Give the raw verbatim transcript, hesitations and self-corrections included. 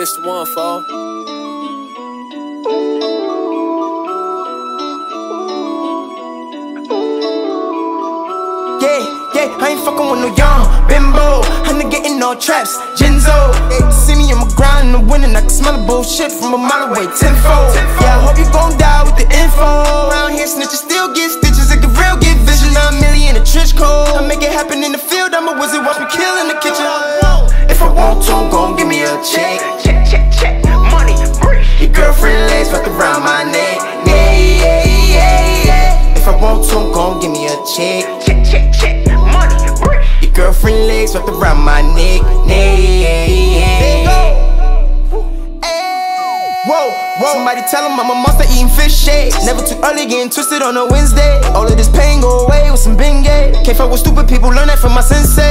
this the one, fall. Yeah, yeah, I ain't fucking with no young bimbo. I'm not getting no traps, Genzo. They see me on my grind in the winning, I can smell the bullshit from a mile away, tenfold. Yeah, I hope you gon' die with the info. Around here, snitches still get stitches, it get real, get vision. I'm Millie in a trench coat. I make it happen in the field, I'm a wizard, watch me kill in the kitchen. If I want to, gon' give me a check. Check, check, check, money, breathe. Your girlfriend legs wrapped around my neck. Yeah, yeah, yeah, yeah. If I want to, gon' give me a check. Check, check, check, money, breathe. Your girlfriend legs wrapped around my neck. Yeah, yeah, yeah. Whoa, whoa. Somebody tell him I'm a monster eating fish shade. Never too early, getting twisted on a Wednesday. All of this pain go away with some Bengay. Can't fuck with stupid people, learn that from my sensei.